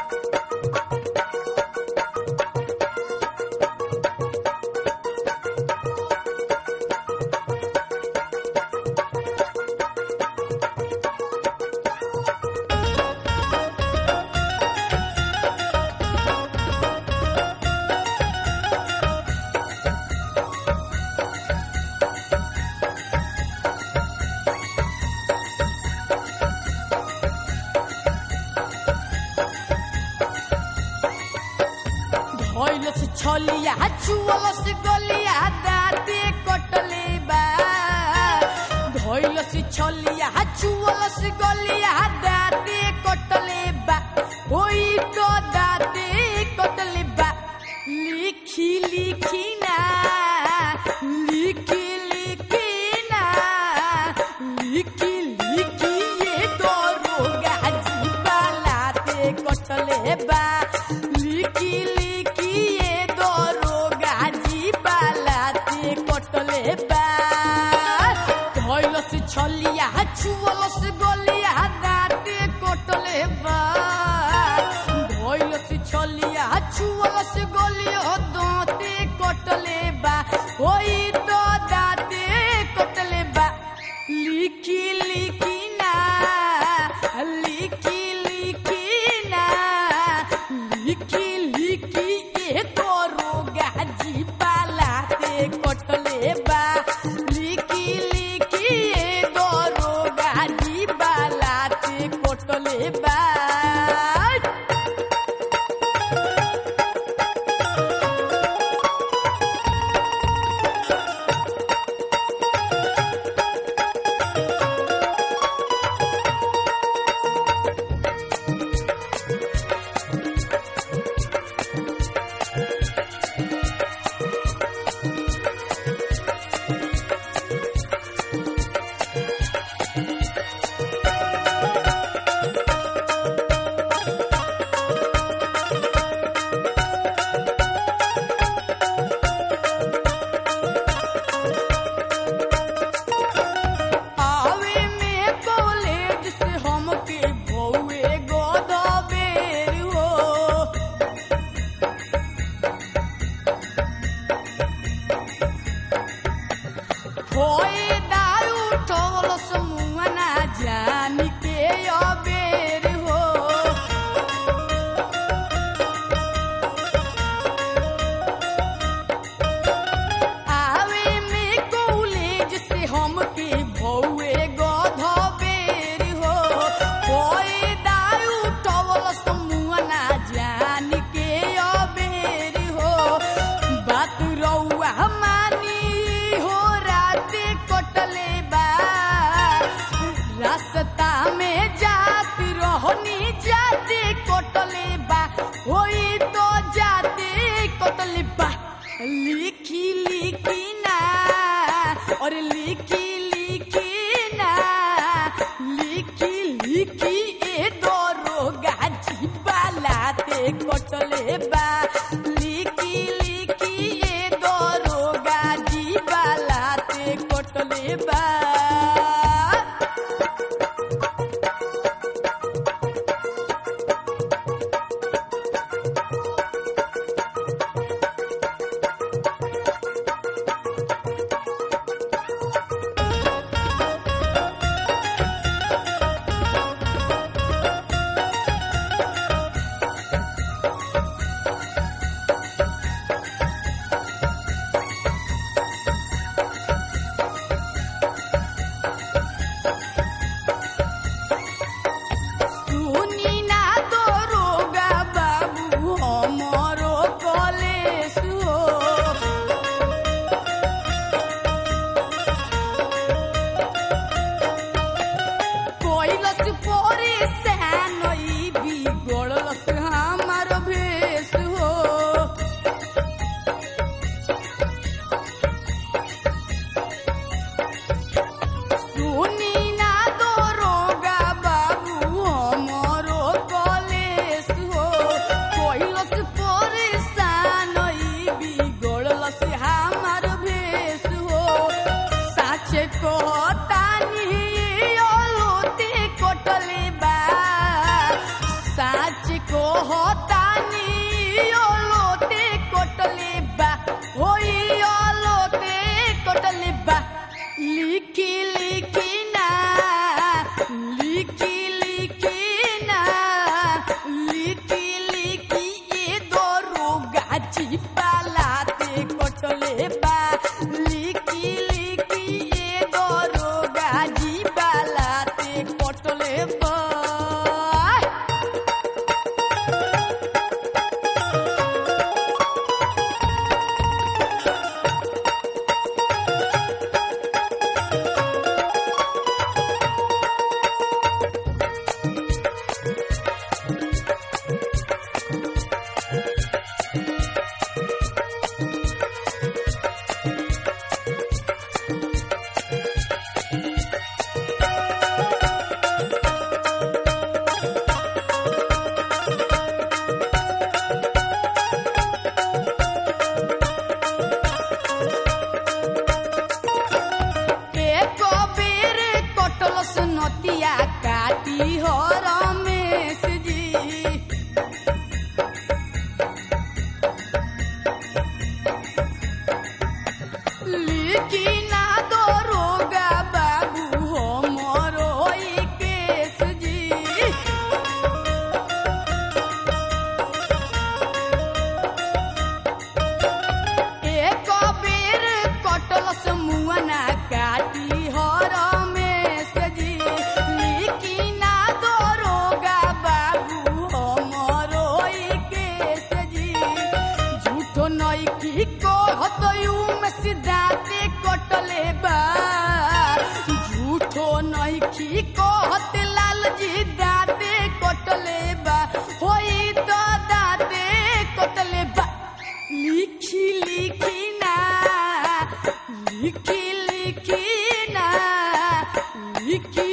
धइलस छलिया छुअलस गलिया दाँते कटले बा धइलस छलिया छुअलस गलिया दाँते कटले बा ओइ तो दाँते कटले बा लिखी लिखी ना लिखी लिखी ना लिखी लिखी ये दरोगा जीवा लाते कटले बा लिखी लिखी ये दरोगा जीवा लाते कटले बा धइलस छलिया छुअलस गलिया दाँते कटले बा धइलस छलिया छुअलस गलिया दाँते कटले बा ओइ तो दाँते कटले बा लिखी लिखी ना लिखी लिखी ना लिखी लिखी ये दरोगा जीवा लाते कटले बा लिखी लिखी ये दरोगा जीवा लाते कटले बा रास्ता में जात रहनी जाते कटले बा होई तो जाते कटले बा लिखी लिखी ना और लिखी लिखी ना लिखी लिखी ए दरोगा जीवा लाते कटले बा लिखी लिखी ए दरोगा जीवा लाते कटले बा कहतानी लोते कटले बा होई लोते कटले बा लिखी लिखी ना लिखी लिखी ना लिखी लिखी ये दरोगा चिपालाते कटले बा लिखी लिखी ये दरोगा चिपालाते कटले बा नतिया काटी हो रमेश जी लिखी ना दरोगा बाबू हो मोरो केस जी एक बेर कटलस मुआना काटी हो रमेश जी नई कहतयू में सिद्धाते कटले बा झूठो नई कहत लाल जी दाते कटले बा होई तो दाते कटले बा लिखी लिखी ना लिखी लिखी ना लिखी